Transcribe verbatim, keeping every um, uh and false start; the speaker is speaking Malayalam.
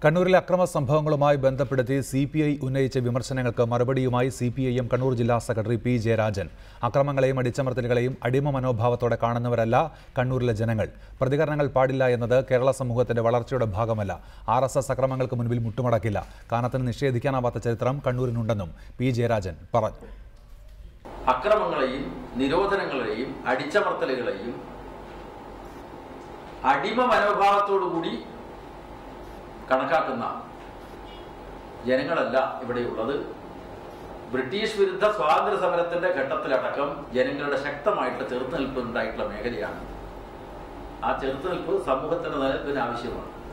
കണ്ണൂരിലെ അക്രമ സംഭവങ്ങളുമായി ബന്ധപ്പെടുത്തി സി പി ഐ ഉന്നയിച്ച വിമർശനങ്ങൾക്ക് മറുപടിയുമായി C P I M Kannur ജില്ലാ സെക്രട്ടറി പി ജയരാജൻ. അക്രമങ്ങളെയും അടിച്ചമർത്തലുകളെയും അടിമ മനോഭാവത്തോടെ കാണുന്നവരല്ല കണ്ണൂരിലെ ജനങ്ങൾ. പ്രതികരണങ്ങൾ പാടില്ല എന്നത് കേരള സമൂഹത്തിന്റെ വളർച്ചയുടെ ഭാഗമല്ല. ആർ എസ് എസ് അക്രമങ്ങൾക്ക് മുൻപിൽ മുട്ടുമടക്കില്ല. കാനത്തിന് നിഷേധിക്കാനാവാത്ത ചരിത്രം കണ്ണൂരിനുണ്ടെന്നും പി ജയരാജൻ പറഞ്ഞു. അക്രമങ്ങളെയും നിരോധനങ്ങളെയും അടിച്ചമർത്തലുകളെയും അടിമ മനോഭാവത്തോടുകൂടി കണക്കാക്കുന്ന ജനങ്ങളല്ല ഇവിടെയുള്ളത്. ബ്രിട്ടീഷ് വിരുദ്ധ സ്വാതന്ത്ര്യ സമരത്തിന്റെ ഘട്ടത്തിലടക്കം ജനങ്ങളുടെ ശക്തമായിട്ടുള്ള ചെറുത്തുനിൽപ്പ് ഉണ്ടായിട്ടുള്ള മേഖലയാണ്. ആ ചെറുത്തുനിൽപ്പ് സമൂഹത്തിന്റെ നിലനിൽപ്പിന് ആവശ്യമാണ്.